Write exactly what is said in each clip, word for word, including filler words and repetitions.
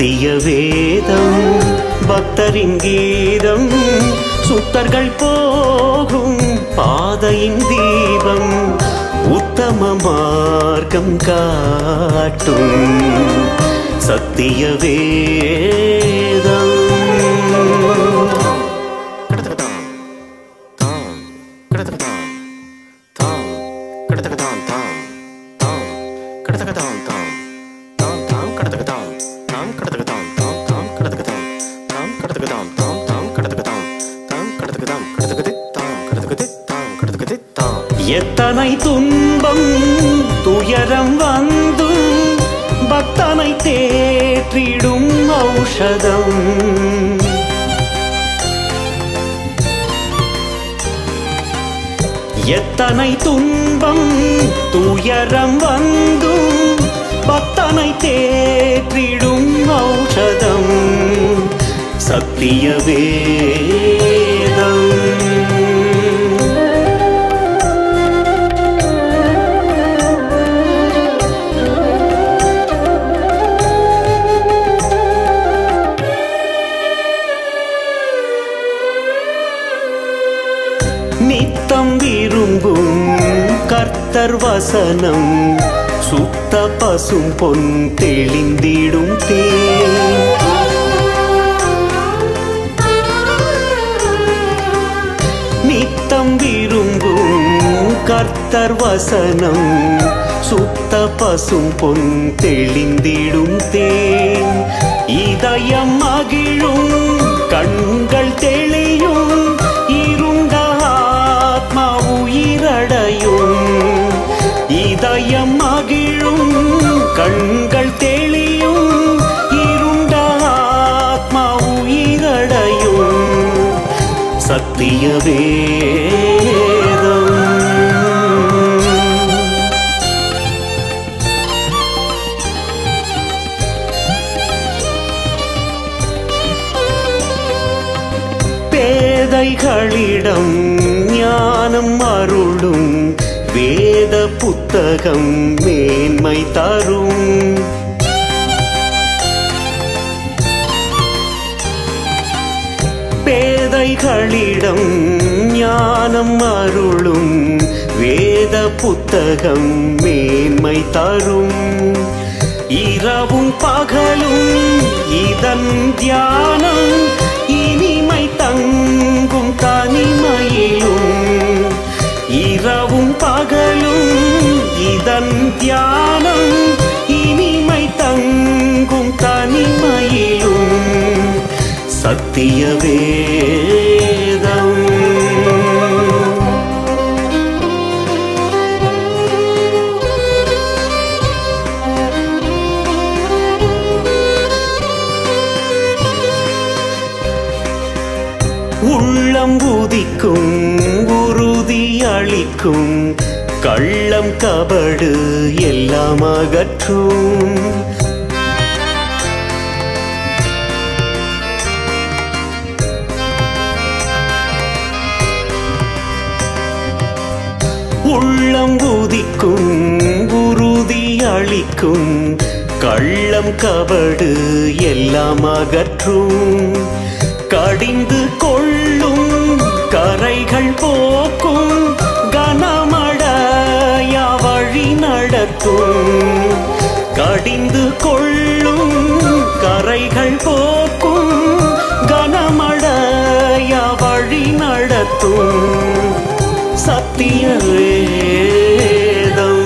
சத்திய வேதம் பக்தரின் கீதம் சுத்தர்கள் போகும் பாதையின் தீபம் உத்தம மார்க்கம் காட்டும் சத்திய வேதம். எத்தனை துன்பம் துயரம் வந்தும் பக்தனை தேற்றிடும் ஔஷதம். எத்தனை துன்பம் துயரம் வந்தும் பக்தனை தேற்றிடும் ஔஷதம் சத்திய வேதம். நித்தம் விரும்பும் கர்த்தர் வசனம் சுத்த பசும் பொன் தெளிந்திடும் தேன். நித்தம் விரும்பும் கர்த்தர் வசனம் சுத்த பசும் பொன் தெளிந்திடும் தேன். இதயம் மகிழும் கண்கள் தெளியும் இருண்ட ஆத்மா உயிரடையும். இதயம் மகிழும் கண்கள் தெளியும் இருண்ட ஆத்மா உயிரடையும் சத்திய வேதம். பேதைகளிடம் ஞானம் அருளும் வேத புத்தகம் மேன்மை தரும். பேதைகளிடம் ஞானம் அருளும் வேத புத்தகம் மேன்மை தரும். இரவும் பகலும் இதன் தியானம் இனிமை தங்கும் தனிமையிலும். இரவும் பகலும் இதன் தியானம் இனிமை தங்கும் தனிமையிலும் சத்திய வேதம். உள்ளம் உதிக்கும் உறுதி அளிக்கும் கள்ளம் கபடு எல்லாம் அகற்றும். உள்ளம் உதிக்கும் உறுதி அளிக்கும் கள்ளம் கபடு எல்லாம் அகற்றும். கடிந்து கொள்ளும் கரைகள் போக்கும் கனமடைய வழி நடத்தும். கடிந்து கொள்ளும் கரைகள் போக்கும் கனமடைய வழி நடத்தும் சத்திய வேதம்.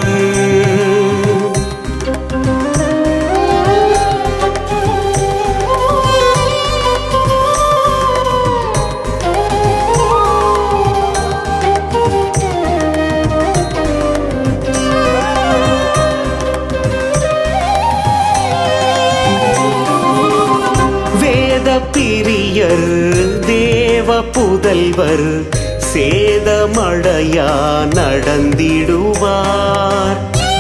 பிரியர் தேவ புதல்வர் சேதமடையா நடந்திடுவார்.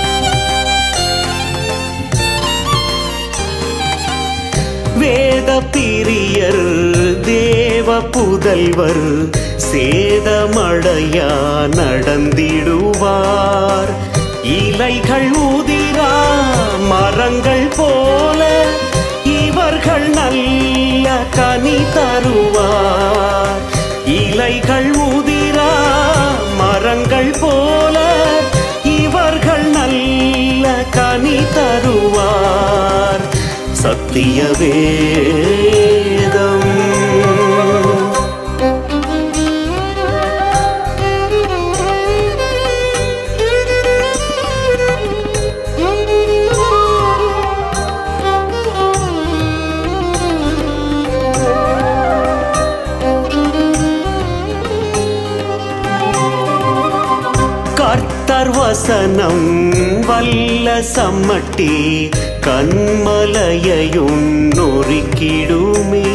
வேத பிரியர் தேவ புதல்வர் சேதமடையா நடந்திடுவார். இலைகள் உதிரா மரங்கள் போல இவர் கனி தருவார். இலைகள் உதிரா மரங்கள் போல இவர்கள் நல்ல கனி தருவார். சத்திய வேதம். கர்த்தர் வசனம் வல்ல சம்மட்டி கன்மலையையும் நொறுக்கிடுமே.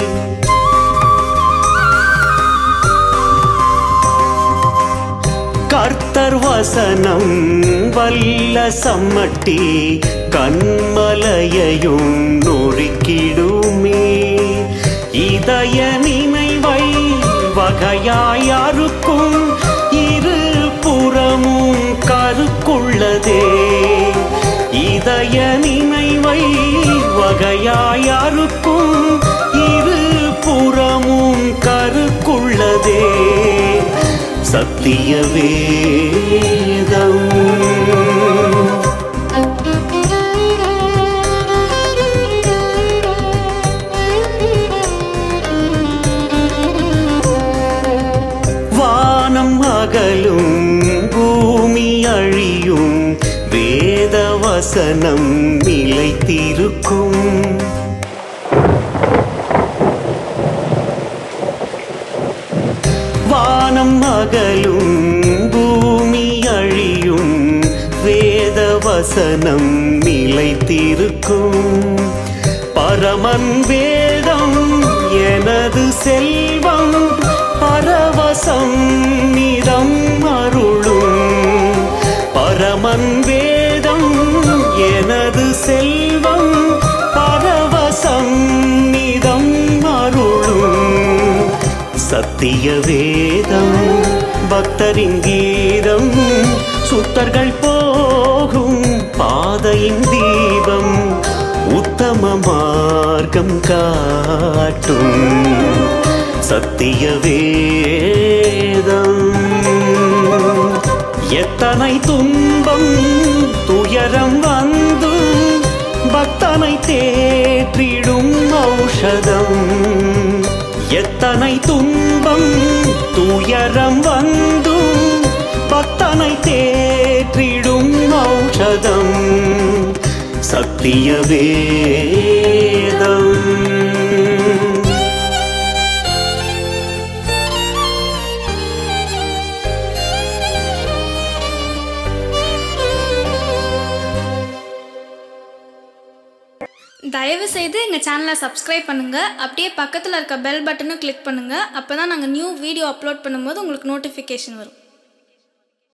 கர்த்தர் வசனம் வல்ல சம்மட்டி கன்மலையையும் நொறுக்கிடுமே. இதய நினைவை வகையாய் அறுக்கும் இரு புறமும் கருக்குள்ளதே. இதய நினைவை வகையாய் அறுக்கும் இரு புறமும் கருக்குள்ளதே. சத்திய வேதம். வானம் அகலும் பூமி அழியும் வேத வசனம் நிலைத்திருக்கும். வானம் அகலும் பூமி அழியும் வேத வசனம் நிலைத்திருக்கும். பரமன் வேதம் எனது செல்வம் பரவசம் நிறம் அருளும். பரமன் வேதம் எனது செல்வம் பரவசம் நிறம் அருளும். சத்திய வேதம் பக்தரின் கீதம். சுத்தர்கள் போகும் பாதையின் தீபம். உத்தம மார்க்கம் காட்டும். சத்திய வேதம். எத்தனை துன்பம் துயரம் வந்தும் பக்தனை தேற்றிடும் ஔஷதம். எத்தனை துன்பம் துயரம் வந்தும் பக்தனை தேற்றிடும் ஔஷதம். சத்திய வேதம். தயவு செய்து எங்கள் சேனலை சப்ஸ்கிரைப் பண்ணுங்கள். அப்படியே பக்கத்தில் இருக்க பெல் பட்டனும் கிளிக் பண்ணுங்கள். அப்போ தான் நாங்கள் நியூ வீடியோ அப்லோட் பண்ணும்போது உங்களுக்கு நோட்டிஃபிகேஷன் வரும்.